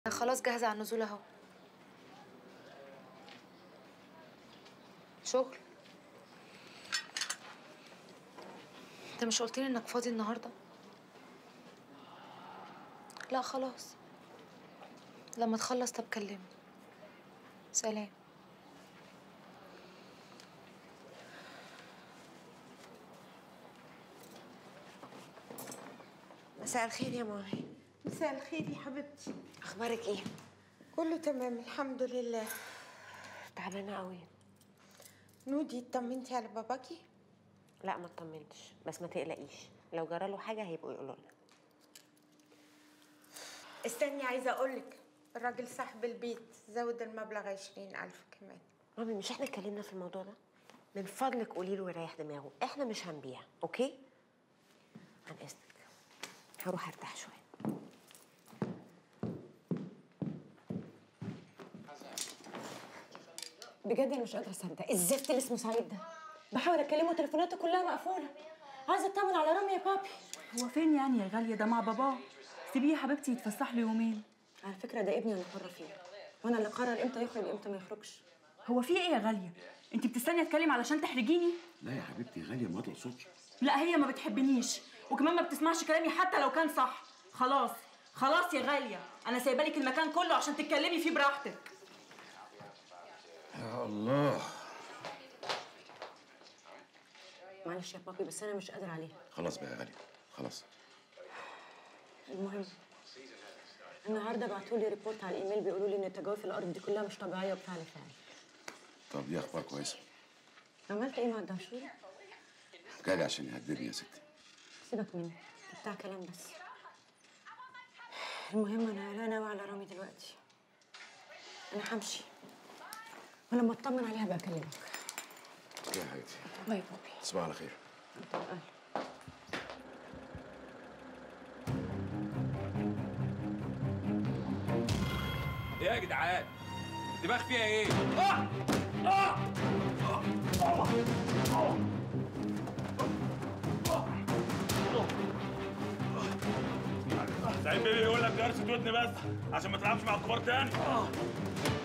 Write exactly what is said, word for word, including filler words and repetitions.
خلاص جاهزة على النزول اهو. شغل؟ انت مش قلتلي انك فاضي النهارده؟ لا خلاص، لما تخلص طب كلمني. سلام. مساء الخير يا ماهي. مساء الخير يا حبيبتي. اخبارك ايه؟ كله تمام الحمد لله. تعبانه قوي. نودي اطمنتي على باباكي؟ لا ما اطمنتش، بس ما تقلقيش، لو جراله حاجه هيبقوا يقولوا لنا. استني عايزه اقولك الراجل صاحب البيت زود المبلغ عشرين ألف كمان. مامي مش احنا اتكلمنا في الموضوع ده؟ من فضلك قولي له يريح دماغه، احنا مش هنبيع، اوكي؟ عن اذنك هروح ارتاح شويه. بجد انا مش قادره اصدق الزفت اللي اسمه سعيد ده. بحاول اكلمه تليفوناته كلها مقفوله. عايزه اطمن على رامي يا بابي. هو فين يعني يا غاليه؟ ده مع باباه. سيبيه يا حبيبتي يتفسح له يومين. على فكره ده ابني انا حره فيه، وانا اللي قرر امتى يخرج امتى ما يخرجش. هو في ايه يا غاليه؟ انت بتستني اتكلم علشان تحرجيني؟ لا يا حبيبتي غاليه ما تقصدش. لا هي ما بتحبنيش وكمان ما بتسمعش كلامي حتى لو كان صح. خلاص خلاص يا غاليه، انا سايبه لك المكان كله عشان تتكلمي فيه براحتك. يا الله. معلش يا بابي بس انا مش قادره عليها. خلاص بقى يا غاليه خلاص. المهم النهارده بعتوا لي ريبورت على الايميل بيقولوا لي ان التجاوز في الارض دي كلها مش طبيعيه وبفعل فعل. طب دي اخبار كويسه. عملت ايه مع الدهشوري؟ جالي عشان يهددني يا ستي. سيبك منه بتاع كلام بس. المهم انا لا ناوي على رامي دلوقتي. انا همشي ولما اطمن عليها بقى اكلمك. يا حبيبتي. باي بابي. تصبح على خير. ايه يا جدعان؟ دماغ فيها ايه؟ اه اه اه سعيد بيه يقول لك درس ودن بس عشان ما تلعبش مع الكبار تاني.